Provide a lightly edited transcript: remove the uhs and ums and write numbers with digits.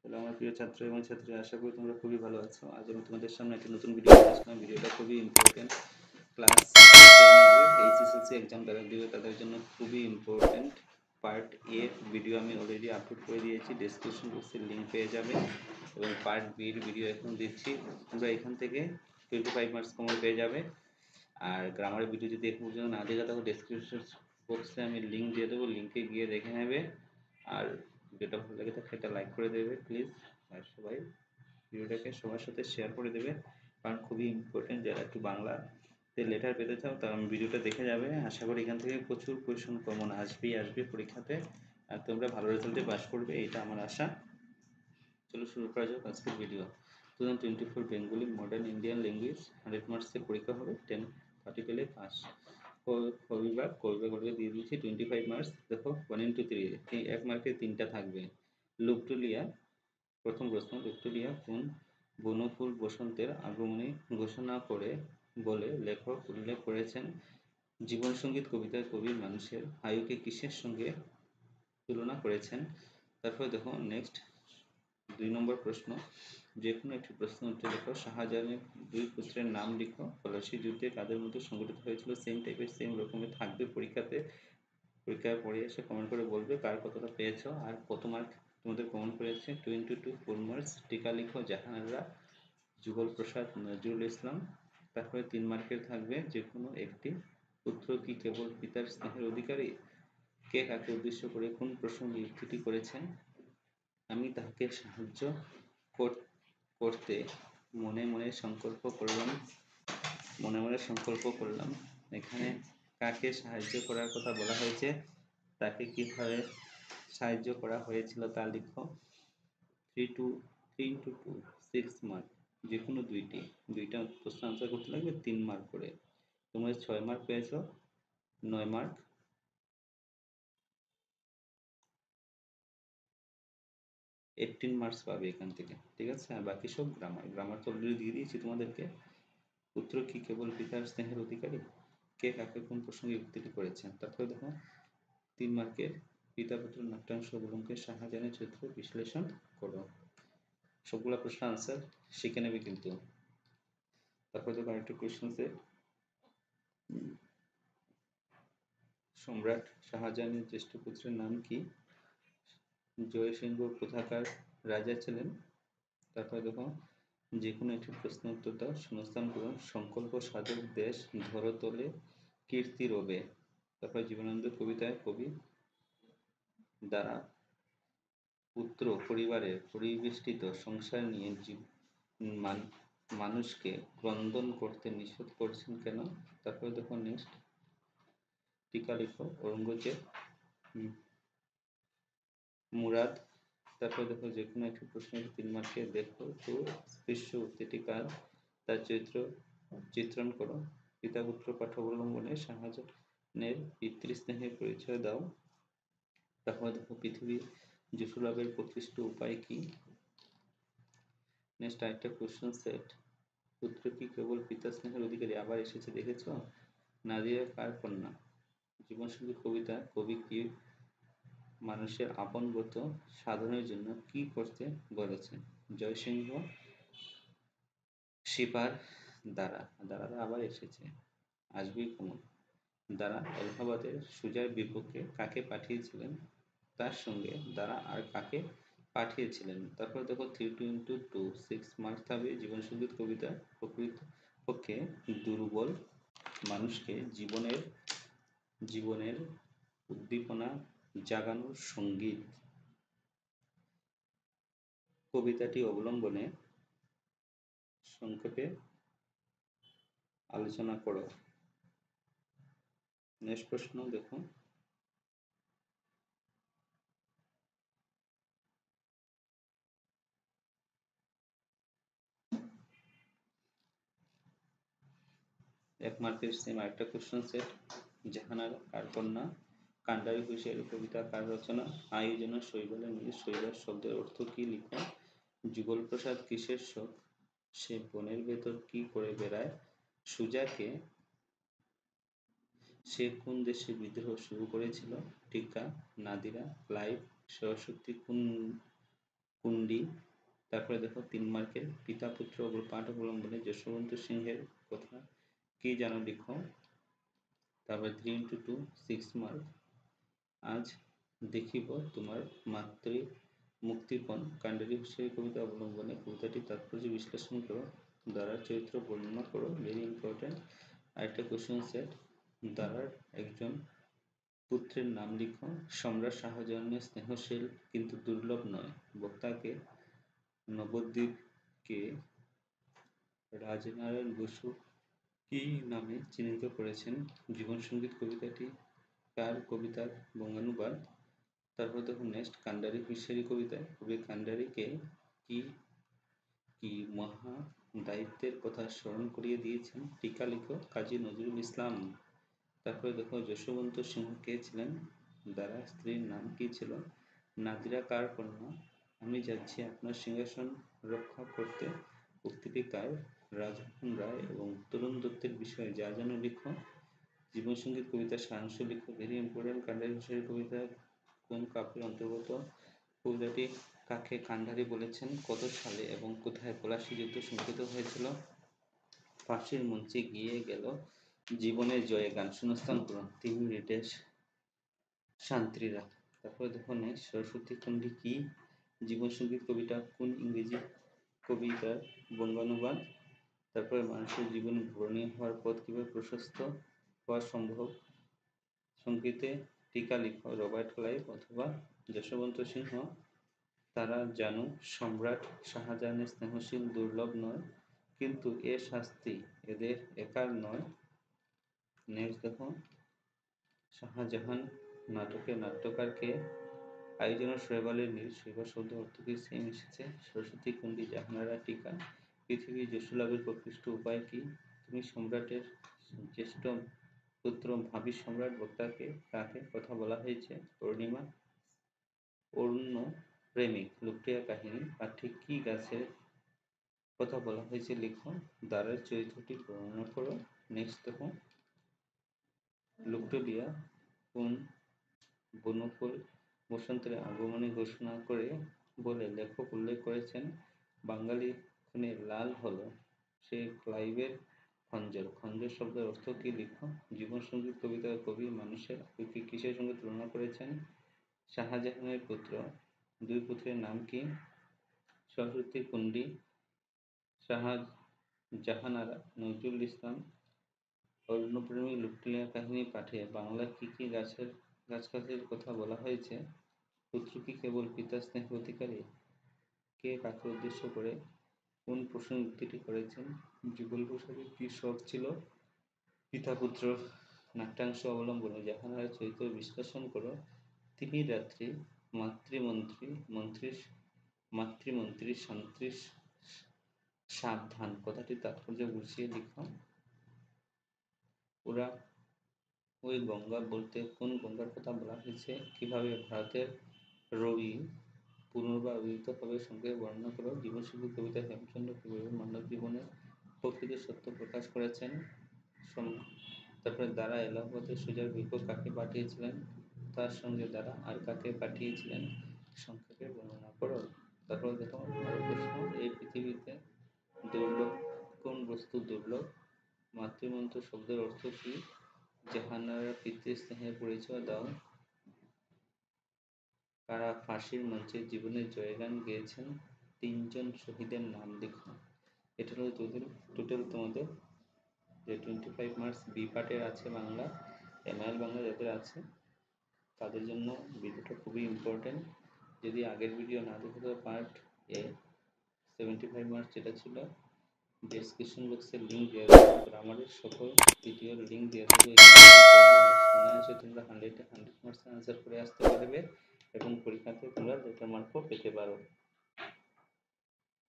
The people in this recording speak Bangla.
হ্যালো আমার প্রিয় ছাত্র এবং ছাত্রী, আশা করি তোমরা খুবই ভালো আছো। আজ আমি তোমাদের সামনে একটা নতুন ভিডিও নিয়ে আসলাম। ভিডিওটা খুবই ইম্পর্টেন্ট। ক্লাস এইচএসএলসি এক্সাম যারা দিবে তাদের জন্য খুবই ইম্পর্টেন্ট। পার্ট এ ভিডিও আমি অলরেডি আপলোড করে দিয়েছি, ডেসক্রিপশন বক্সের লিঙ্ক পেয়ে যাবে। এবং পার্ট বির ভিডিও এখন দিচ্ছি, তোমরা এখান থেকে 25 মার্কস কমন পেয়ে যাবে। আর গ্রামারের ভিডিও যদি এখন পর্যন্ত না দেখে থাকো, ডেসক্রিপশন বক্সে আমি লিঙ্ক দিয়ে দেবো, লিঙ্কে গিয়ে দেখে নেবে। আর ভিডিওটা ভালো লাগে থাকলে একটা লাইক করে দেবে প্লিজ। আর সবাই ভিডিওটাকে সবার সাথে শেয়ার করে দেবে, কারণ খুবই ইম্পর্টেন্ট। যারা একটু বাংলাতে লেটার পেতে চাও তারা ভিডিওটা দেখে যাবে। আশা করি এখান থেকে প্রচুর কোয়েশন কমন আসবে পরীক্ষাতে, আর তোমরা ভালো রেজাল্টে পাস করবে, এটা আমার আশা। চলো শুরু করা যাক আজকের video. 2024 Bengali modern Indian language 100 মার্কসের পরীক্ষা হবে। 10 পেলে পাস। কবিবার করে দিয়ে দিচ্ছি 25 মার্কস। দেখো 1 into 3, এক মার্কে তিনটা থাকবে। লুপটুলিয়া, প্রথম প্রশ্ন, লুপটুলিয়া কোন বনফুল বসন্তের আগমনী ঘোষণা করে বলে লেখক উল্লেখ করেছেন? জীবন সঙ্গীত কবিতায় কবি মানুষের আয়ুকে কিসের সঙ্গে তুলনা করেছেন? তারপরে দেখো নেক্সট 2 নম্বর প্রশ্ন, যে কোনো একটি প্রশ্ন উত্তর লেখো। শাহজাহানের 2 পুত্রের নাম লিখো। পলাশী যুদ্ধে কাদের মধ্যে সংঘটিত হয়েছিল? সেম টাইপের, সেম রকমের থাকবে পরীক্ষায় পড়ে এসে কমেন্ট করে বলবে কার কতটা পেয়েছো আর কত মার্ক তোমাদের কমেন্ট করেছে। 2 into 2 4 মার্কস। টিকা লিখো জাহানারা, যুগল প্রসাদ, নজরুল ইসলাম। তারপরে 3 মার্কের থাকবে যে কোনো একটি। পুত্র কি কেবল পিতার স্নেহের অধিকারী? কে কাকে উদ্দেশ্য করে কোন প্রসঙ্গে উক্তিটি করেছেন? আমি তাহাকে সাহায্য করতে মনে মনে সংকল্প করলাম। এখানে কাকে সাহায্য করার কথা বলা হয়েছে, তাকে কিভাবে সাহায্য করা হয়েছিল তা লিখো। 3 into 2 6 মার্ক। যে কোনো দুইটা প্রশ্ন আনসার করতে লাগবে 3 মার্ক করে। তোমরা 6 মার্ক পেয়েছো, 9 মার্ক 18 মার্কস পাবে এখান থেকে, ঠিক আছে? আর বাকি সব গ্রামার তো অলরেডি দিয়ে দিয়েছি তোমাদেরকে। পুত্র কি কেবল পিতার স্নেহের অধিকারী? কে কাকে কোন প্রসঙ্গে উক্তিটি করেছেন? তারপরে দেখো 3 মার্কের পিতা পুত্র নাট্যাংশ অবলম্বনে শাহজাহানের চরিত্র বিশ্লেষণ করো। সবগুলা প্রশ্ন আনসার শিখে নেবে কিন্তু। তারপরে দেখো আরেকটা কোয়েশ্চেন সেট, সম্রাট শাহজাহানের জ্যেষ্ঠ পুত্রের নাম কি? জয়সিংহ কোথাকার রাজা ছিলেন? তারপরে দেখো যে কোনো একটি প্রশ্ন উত্তর দাও, শূন্যস্থান পূরণ। সংকল্প সাধক দেশ ধরতলে কীর্তি রবে। তারপরে জীবনানন্দ কবিতায় কবি দ্বারা পুত্র পরিবারের পরিবেষ্টিত সংসার নিয়ে মানুষকে ক্রন্দন করতে নিষেধ করছেন কেন? তারপরে দেখো নেক্সট, টিকা লিখো ঔরঙ্গজেব, মুরাদ। তারপরে দেখো যে কোনো একটি প্রশ্নের 3 মার্কে দেখো তো স্পৃশ্য উক্তিটি কার, তার চিত্রণ করো। পিতা পুত্র পাঠ অবলম্বনে শাহজাহানের পিতৃস্নেহের পরিচয় দাও। তারপরে দেখো পৃথিবীর যশোলাভের প্রকৃষ্ট উপায় কি? নেক্সট আরেকটা কোশ্চেন সেট, পুত্র কি কেবল পিতা স্নেহের অধিকারী? আবার এসেছে, দেখেছ? নাদিয়া কার কন্যা? জীবন সঙ্গীত কবিতা কবি কি মানুষের আপনগত সাধনের জন্য কি করতে বলেছেন? জয়সিংহ শিপার দ্বারা আবার এসেছে, আসবেই কমন। দ্বারা এলাহাবাদের সুজার বিপক্ষে কাকে পাঠিয়েছিলেন? তার সঙ্গে দ্বারা আর কাকে পাঠিয়েছিলেন? তারপর দেখো 3 into 2 6 মার্কস থাকবে। জীবন সঙ্গীত কবিতা প্রকৃতপক্ষে দুর্বল মানুষকে জীবনের উদ্দীপনা জাগানোর সঙ্গীত। কবিতাটি অবলম্বনে সংক্ষেপে আলোচনা করো। নেক্সট প্রশ্ন দেখো, এক মার্কের সেম আরেকটা কোশ্চেন সেট, জাহানারা কার কন্যা? কান্ডারি হুঁশিয়ারি কবিতা কার রচনা? আয়োজনা শৈবালে মিলে শৈবাল শব্দের অর্থ কি লিখো। যুগল প্রসাদ কিসের শখ? সে বনের ভেতর কি করে বেড়ায়? সুজাকে, সে কোন দেশে বিদ্রোহ শুরু করেছিল? টিকা নাদিরা, ক্লাইভ, সরস্বতী কোন কুণ্ডী। তারপরে দেখো 3 মার্কের পিতা পুত্র পাঠ অবলম্বনে যশবন্ত সিংহের কথা কি জানো লিখো। তারপরে 3 into 2 6 মার্ক। আজ দেখিব তোমার মাতৃ মুক্তিপণ কান্ডারি হুঁশিয়ারি কবিতা অবলম্বনে কবিতাটির তাৎপর্য বিশ্লেষণ করো, দারার চরিত্র বর্ণনা করো, ভেরি ইম্পর্টেন্ট। আরেকটা কোশ্চেন সেট, দারার একজন পুত্রের নাম লিখো। সম্রাট শাহজাহানের স্নেহশীল কিন্তু দুর্লভ নয় বক্তাকে নবদ্বীপকে রাজনারায়ণ বসু কি নামে চিহ্নিত করেছেন? জীবন সঙ্গীত কবিতাটি কার কবিতার বঙ্গানুবাদ? তারপর দেখো নেক্সট, কান্ডারি হুঁশিয়ারি কবিতায় কবি কান্ডারিকে কি কি মহা দায়িত্বের কথা স্মরণ করিয়ে দিয়েছেন? টিকা লিখো কাজী নজরুল ইসলাম। তারপরে দেখো যশবন্ত সিংহ কে ছিলেন? দারার স্ত্রীর নাম কি ছিল? নাদিরা কার কন্যা? আমি যাচ্ছি আপনার সিংহাসন রক্ষা করতে উক্তিটি কার? রাজমোহন রায় এবং তরুণ দত্তের বিষয়ে যা জানো লিখো। জীবন সঙ্গীত কবিতার সারাংশ লিখো, ভেরি ইম্পর্টেন্ট। কান্ডারি হুঁশিয়ারি কবিতা কোন কাব্যের অন্তর্গত? কবিতাটি কাকে কান্ডারি বলেছেন? কত সালে এবং কোথায় পলাশী যুদ্ধ সংঘটিত হয়েছিল? ফাঁসির মঞ্চে গিয়ে গেল জীবনের জয়ে গান শূন্যস্থান করুন। তিনি রিটেশ শান্তিরা। তারপরে দেখো নেক্সট, সরস্বতী কুণ্ডী কি? জীবন সঙ্গীত কবিতা কোন ইংরেজি কবিতার বঙ্গানুবাদ? তারপরে মানুষের জীবন বর্ণীয় হওয়ার পথ কিভাবে প্রশস্ত হওয়া সম্ভব? সংগীতে টিকা লিখো, রবার্ট ক্লাইভ অথবা যশবন্ত সিংহ। তারা জানো সম্রাট শাহজাহানের স্নেহশীল দুর্লভ নয়, কিন্তু এ শাস্তি এদের একার নয়। নেক্সট দেখো, শাহজাহান নাটকের নাট্যকারকে? আয়োজন শৈবালের নীল শৈবাল শব্দ অর্থ কি সেম এসেছে? সরস্বতী কুণ্ডী জাহানারা টিকা পৃথিবীর যশোলাভের প্রকৃষ্ট উপায় কি? তুমি সম্রাটের জ্যেষ্ঠ পুত্র ভাবি সম্রাট বক্তাকে কাকে কথা বলা হয়েছে? পূর্ণিমা অরণ্য প্রেমিক লুকটিয়া কাহিনী পাঠ্যে কি গাছের কথা বলা হয়েছে লিখো। দারার চরিত্রটি বর্ণনা করো। নেক্সট দেখো, লুকটোলিয়া কোন বনফুল বসন্তের আগমনে ঘোষণা করে বলে লেখক উল্লেখ করেছেন? বাঙালি খুনে লাল হলো সে ক্লাইভের খঞ্জর। খঞ্জর শব্দের অর্থ কি লিখো। জীবন সঙ্গীত কবিতার কবি মানুষের আয়ুকে কিসের সঙ্গে তুলনা করেছেন? শাহজাহানের পুত্র। দুই পুত্রের নাম কি? সরস্বতী কুণ্ডী শাহজাহানারা নজরুল ইসলাম। অরণ্যপ্রেমী লুকটিয়া কাহিনী পাঠে বাংলার কি কি গাছগাছের কথা বলা হয়েছে? পুত্র কি কেবল পিতার স্নেহের অধিকারী? কে কাকে উদ্দেশ্য করে কোন প্রসঙ্গে উক্তিটি করেছেন? যুগল প্রসাদের কি শখ ছিল? পিতা পুত্র নাট্যাংশ অবলম্বনে জাহানারার চরিত্র বিশ্লেষণ করো। তিনি রাত্রি মাতৃমন্ত্রী শান্তি সাবধান কথাটির তাৎপর্য বুঝিয়ে লিখো। ওরা ওই গঙ্গা বলতে কোন গঙ্গার কথা বলা হয়েছে? কিভাবে ভারতের রবি পুনর্বার উদিত হবে সংক্ষেপে বর্ণনা করো। জীবন সঙ্গীত কবিতা হেমচন্দ্র কিভাবে মানব জীবনের প্রকৃত সত্য প্রকাশ করেছেন? তারপরে দারা এলাহাবাদের সুজার বিপদ কাকে পাঠিয়েছিলেন? তার সঙ্গে দারা আর কাকে পাঠিয়েছিলেন? সংক্ষেপে বর্ণনা করো। তারপর দেখো আরো প্রশ্ন, এই পৃথিবীতে দুর্লভ কোন বস্তু দুর্লভ? মাতৃমন্ত্র শব্দের অর্থ কি? জাহানারা পিতৃস্নেহের পরিচয় দাও। কারা ফাঁসির মঞ্চে জীবনের জয়গান গেয়েছেন? তিনজন শহীদের নাম লিখো। এটা হলো টোটাল তোমাদের যে 25 মার্কস বি পার্টের আছে বাংলা। এমআইএল বাংলা যাদের আছে তাদের জন্য ভিডিওটা খুবই ইম্পর্টেন্ট। যদি আগের ভিডিও না দেখে তো পার্ট এ 75 মার্কস যেটা ছিল ডেসক্রিপশন বক্সে লিঙ্ক দেওয়া যাবে, গ্রামারের সকল ভিডিওর লিঙ্ক দেওয়া যাবে। অনায়াসে তোমরা 100 মার্কস আনসার করে আসতে পারবে এবং পরীক্ষাতে তোমরা লেটার মার্কও পেতে পারো।